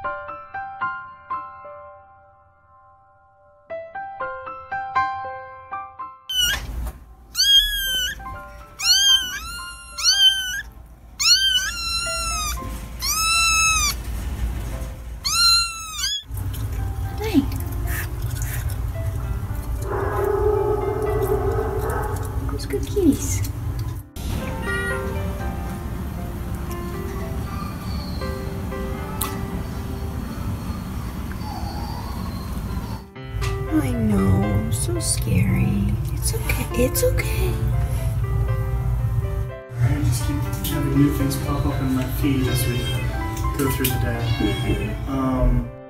Good kitties. I know, so scary. It's okay. It's okay. I just keep having new things pop up in my feed as we go through the day.